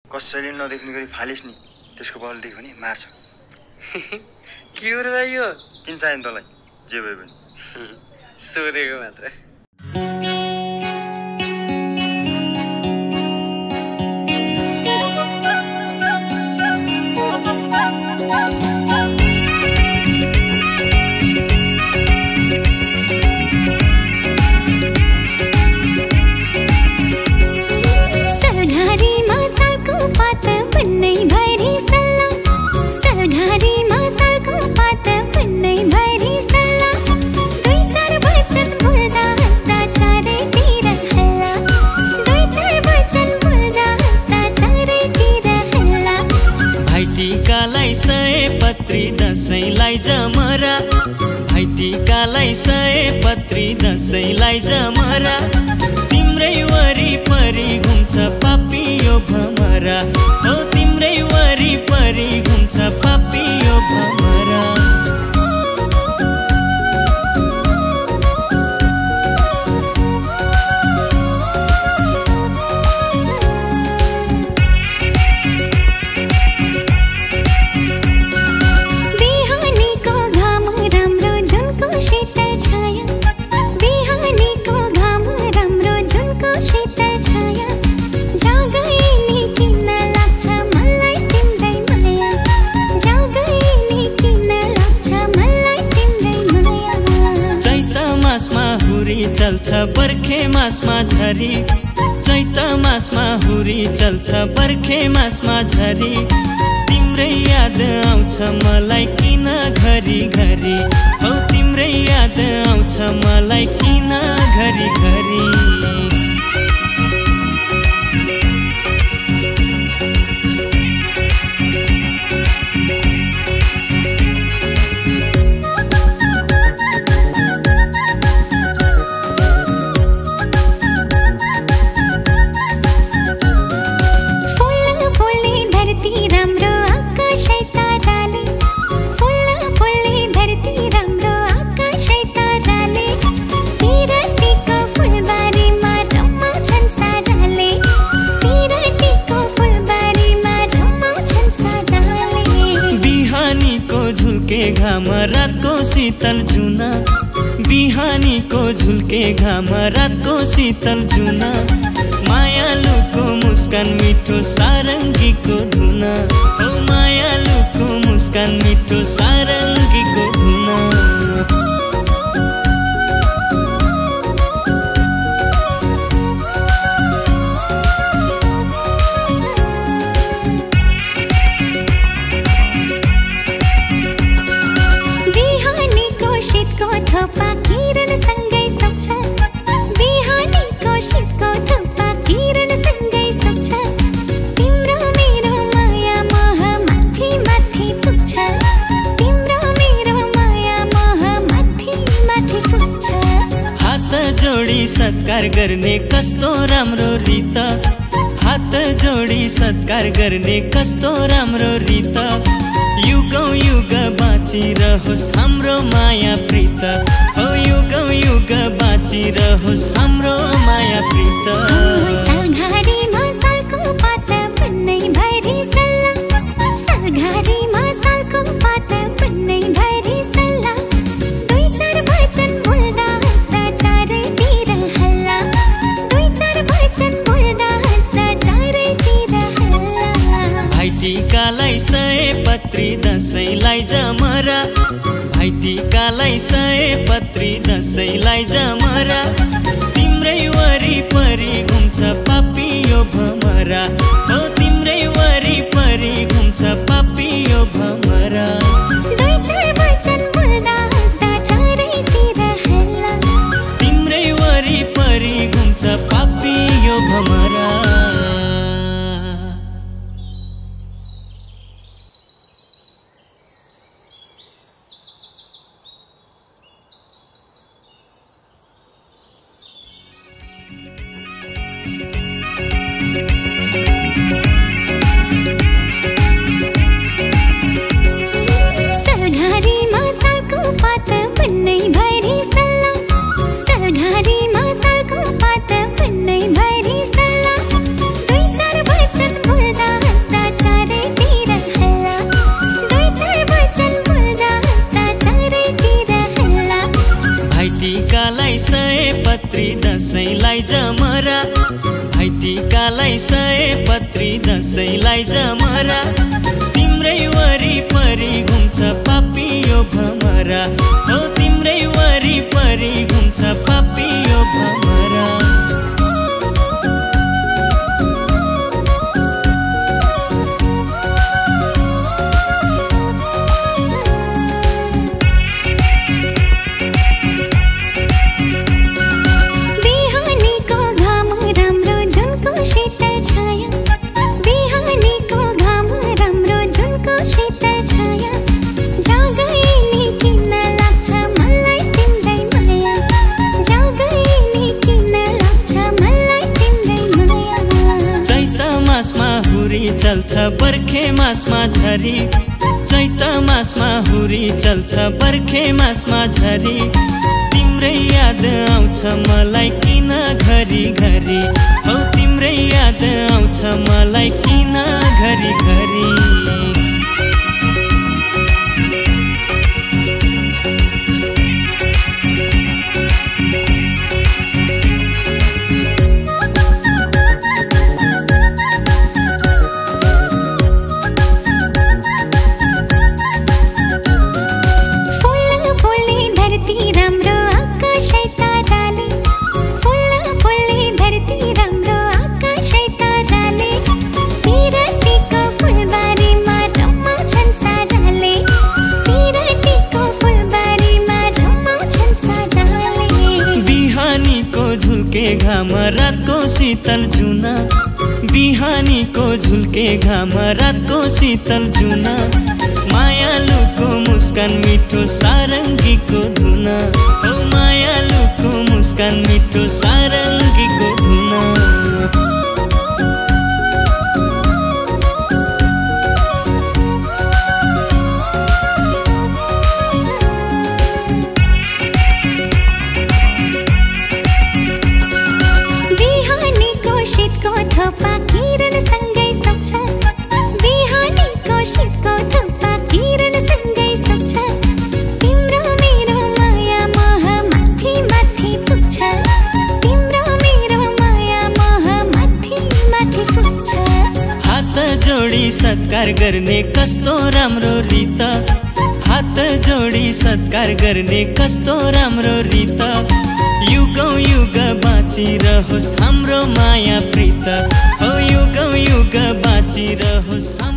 कसैले नदेख्ने गरी फालिस् नि। त्यसको बल देख्यो भने मार्छ। के हो र यो? किन चाहियो तँलाई? जे भए पनि सोधेको मात्र। भाइटिकालाई सयपत्री दसैँलाई जमरा तिम्रै वरिपरि घुम्छ पापियो भमरा हो तिम्रै वरिपरि घुम्छ पापियो भमरा चल्छ बर्खे मासमा झरी चैत मासमा हुरी चल्छ बर्खे मासमा झरी तिम्रै याद आउँछ मलाई किन घरी घरी हौ तिम्रै याद आउँछ मलाई किन घरी घरी घाम रातको शीतल जुना बिहानीको झुल्के घाम रातको शीतल जुना मायालुको मुस्कान मिठो सारङ्गीको धुना हो मायालुको मुस्कान मिठो सारङ्गीको धुना सत्कार गर्ने कस्तो राम्रो रीत हात जोडी सत्कार गर्ने कस्तो राम्रो रीत युगौं युग बाँचिरहोस् हाम्रो माया प्रीत हो युगौं युग बाँचिरहोस् हाम्रो माया प्रीत भाइटिकालाई सयपत्री दसैँलाई जमरा भाइटिकालाई सयपत्री दसैँलाई जमरा तिम्रै वरिपरि घुम्छ पापियो भमरा हो तिम्रै वरिपरि घुम्छ पापियो भमरा तिम्रै वरिपरि घुम्छ पापियो भमरा भमरा हो तिम्रै वरिपरि घुम्छ पापियो भमरा चल्छ बर्खे मासमा झरी चैत मासमा हुरी चल्छ बर्खे मासमा झरी तिम्रै याद आउँछ मलाई किन घरी घरी हौ तिम्रै याद आउँछ मलाई किन घरी घरी घाम रातको शीतल जुना बिहानीको झुल्के घाम रातको शीतल जुना मायालुको मुस्कान मिठो सारङ्गीको धुना हो मायालुको मुस्कान मिठो सारङ्गीको धुना थोपा किरण सँगै सक्छ बिहानीको शीतको थोपा किरण सँगै सक्छ तिम्रो मेरो माया मोह माथि माथि पुग्छ तिम्रो मेरो माया मोह माथि माथि पुग्छ हात जोडी सत्कार गर्ने कस्तो राम्रो रीत हात जोडी सत्कार गर्ने कस्तो राम्रो रीत युगौं युग बाँचिरहोस् हाम्रो माया प्रीत हो युगौं युग बाँचिरहोस्।